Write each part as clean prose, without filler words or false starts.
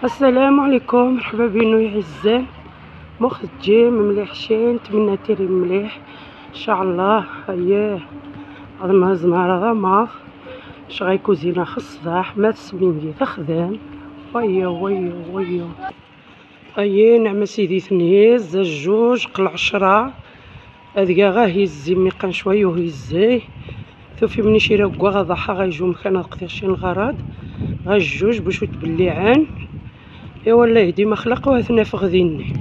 السلام عليكم، مرحبا بينو يعزان مخ جيم مليح شين نتمنى تيري مليح ان شاء الله. اييه هذا نهز نهار هذا ماف اش غيكوزينا خصداح ما تسمين تخدام ويو اييه نعم سيدي تنهيز الجوج قل 10 هذيكا غا هزي ميقن شويه وهزي ثوفي مني شي راكوا غضحى غيجو مكان قداشين الغراض غا الجوج باش تبليعان ايوا الله يهدي ما خلق وهثنا فغديني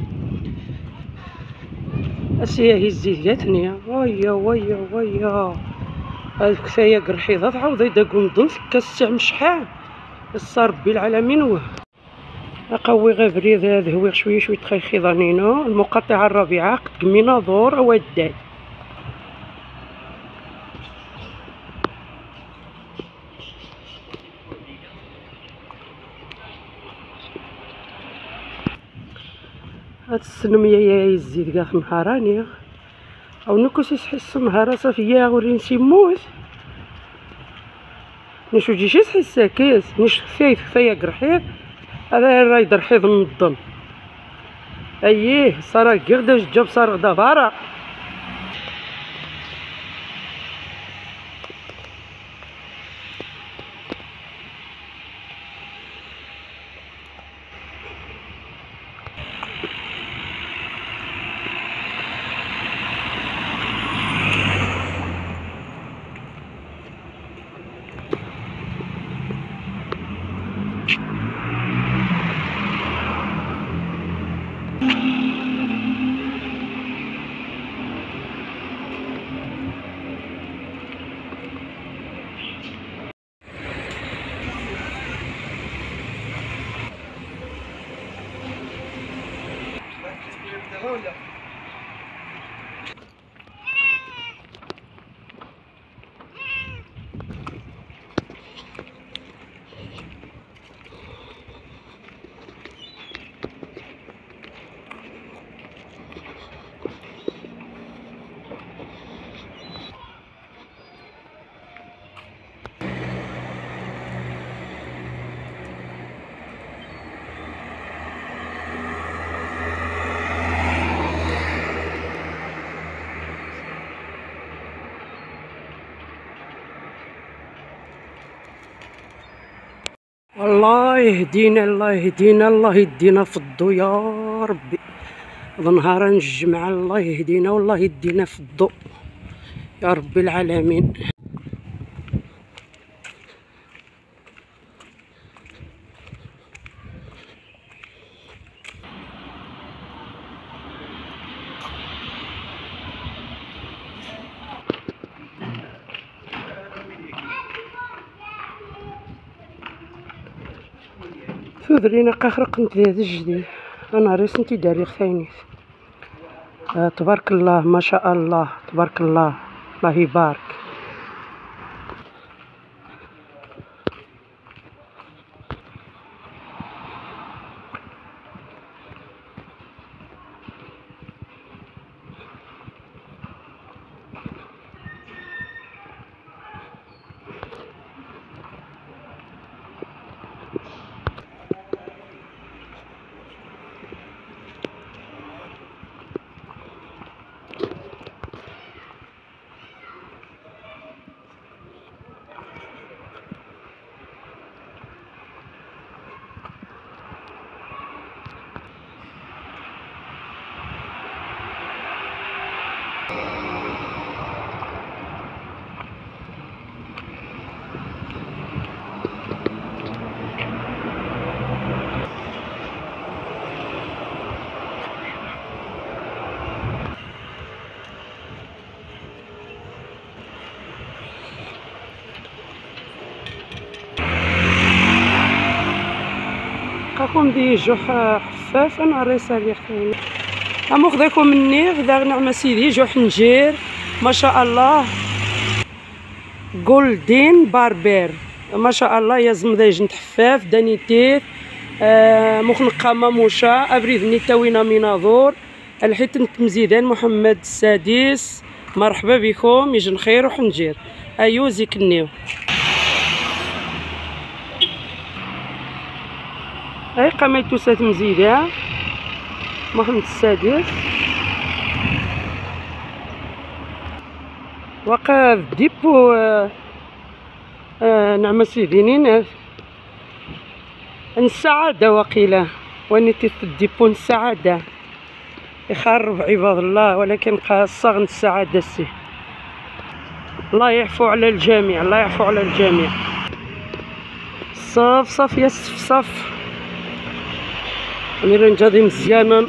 اسيا هزي جاتني ويا هذيك كفايه قرحيضه تعاود يداكم ضنف كاس مشحال صار ربي العالمين واه اقوي غير بريد هذا هو شويه تخيخيضانينو المقاطعه الرابعه قد كمينا دور وداي هاد السنميه يا يزيد كاع نهاراني او نكوس يحس نهار صافي يا ورين سيموت نشو جيش يحس كيس نش كفايه قرحيض هذا راه يدرحيض منظم اييه صار غير جاب صار دبارة الله يهدينا الله يهدينا الله يدينا في الضو يا ربي هذا نهار الجمعة الله يهدينا والله يدينا في الضو يا رب العالمين. تودرينا قخرق انت هذا الجديد انا ريسنتي داري ثانيت تبارك الله ما شاء الله تبارك الله الله يبارك. راكم دي جوح خفاف انا ريسه لي خاينه امو خذاكم مني غدا نعم سيدي جوح نجير ما شاء الله جولدين باربير ما شاء الله يا زمداج نتحفاف دانيتيت مخنقه ماموشا ابريد نيتاوينا ميناظور الحيت مزيدان محمد السادس مرحبا بكم يجن خير وحنجير ايو زيكنيو هاي قميتوسات مزيدة محمد السادس وقع ديبو نعم سيدي نيناف السعادة وقيلة ونيتي ديبو السعادة يخرب عباد الله ولكن خاصة السعادة السي الله يعفو على الجميع الله يعفو على الجميع صف صف يا صف أمير نجاضي مزيانا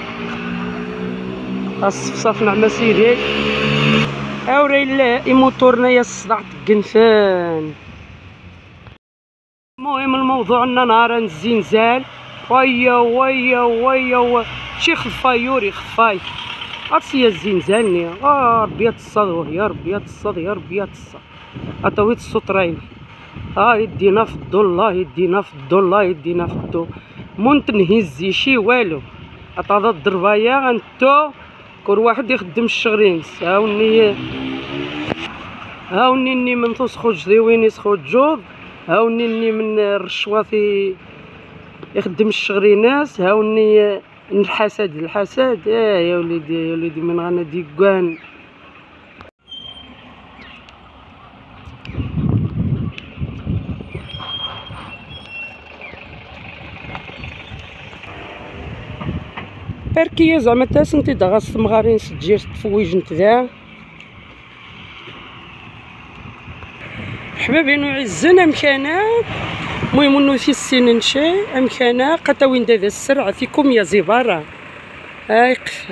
الصف نعم سيدي أوري لا إيموتورنا يا الصداع تقنفان. المهم الموضوع لنا نهار الزنزال ويا شي خفايوري خفاي أرسي الزنزالني ربي تصاد يا ربي تصاد يا ربي تصاد أطويت السطرين يدينا في الضو الله يدينا في الضو الله يدينا في الضو مون تنهزي شي والو عطا الضربايه انتو كل واحد يخدم الشغرين هاوني من تسخرج ذويني سخرج جوض هاوني من الرشوة يخدم الشغريناس هاوني الحسد يا وليدي من غانا ديكوان بركي زعما تاسنتي دغاس مغارين سجير تفويج نتذا حبابي نو عزنا مكانا المهم انو في السنين شي امكانا قطاوين دادا السرعه فيكم يا زباره هايقف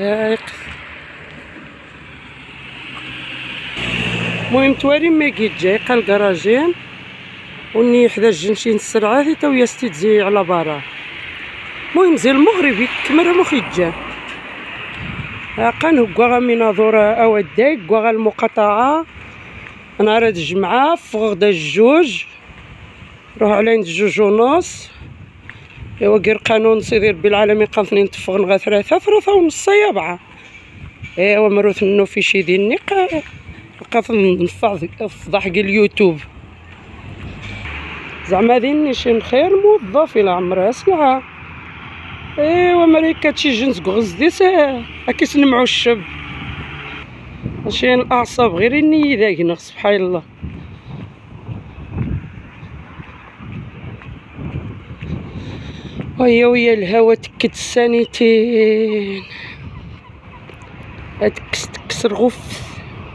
المهم تواري ما جيت جاي قال كراجين وني حدا الجنشين السرعه في تو يستي تزي على برا المهم زي المغربي كمرة مخيجة قان هكوا من ضورة أو الدايق وغا المقاطعة نهار هاد الجمعة فوق دا الجوج روح على عند الجوج ونص إوا غير قانون سيدي ربي العالمين قانثني نتفق نغا ثلاثة ونص يابعة إوا مروث نو في شي ديني لقات نفضح اليوتيوب زعما ديني شي خير موظف إلى عمرها سلعة ايوا مريكا تشي جنس غز ديس هاكي سنمعو الشب ماشي الاعصاب غير اني ذاك سبحان الله ويا الهوا تكت السانيتين تكسر غف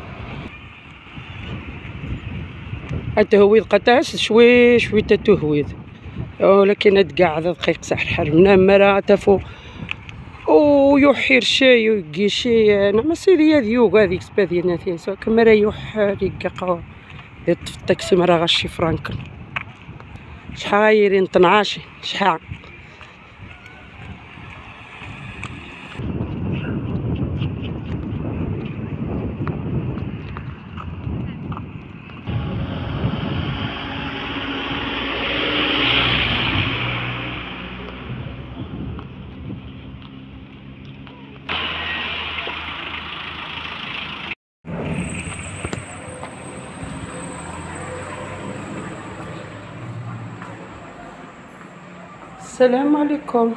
التهويض قطاس شوي تتهويض ولكن هاد كاع دقيق سحر من مرا تفو ويحير شي ويجي شي انا ما سيدي هذ يوغ هذيك سبادينا فين سوا كمرا يحرق قهوه يطف التاكسي مرا غشي فرانك شحال غايرين 12 شحال السلام عليكم.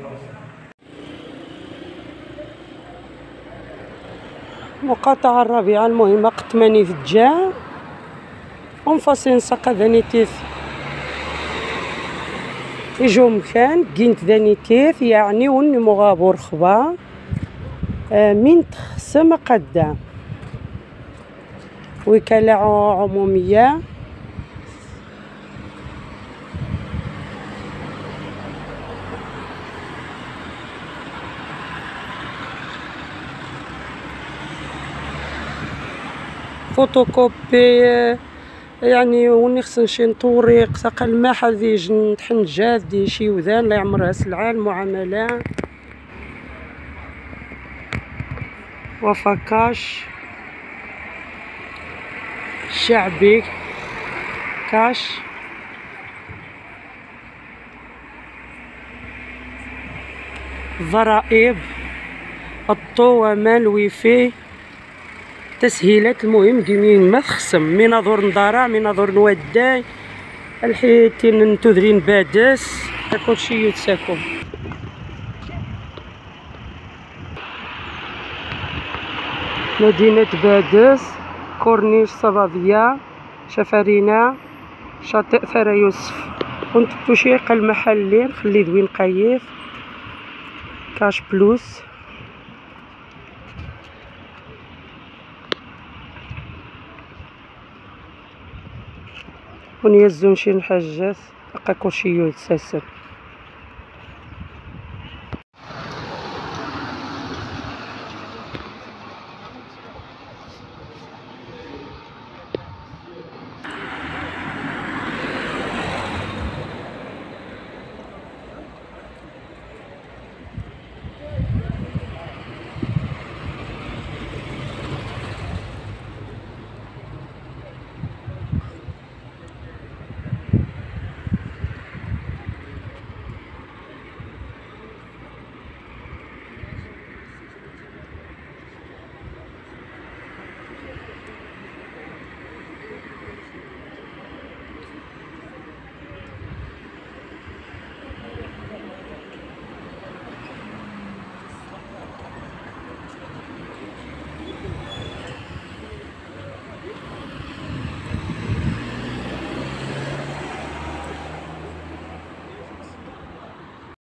مقاطعة الرابعة المهمة قطماني في الجاع ونفاصين ساقا ذانيتيث يجو مكان كينت ذانيتيث يعني وني مغابور خبا من تخسم قدام وكالة عمومية فوتوكوبي يعني وني خصني شي نطوريق ساق الماء هذي نطحن جاد دي شي وذان لا يعمرها سلعة المعاملة وفكاش شعبي كاش ضرائب الضو ومال الويفي تسهيلات المهم كيمين ما تخصم مناظور نضارع مناظور نوداي الحيتين نتوذرين بادس كلشي يتساكم. مدينة بادس، كورنيش صبابية، شفرينة، شاطئ ثرى يوسف. ونطبتو شي قل محلين خلي ذوين قيف كاش بلوس. ونيزو نمشي للحاجات بقى كلشي يتساسم.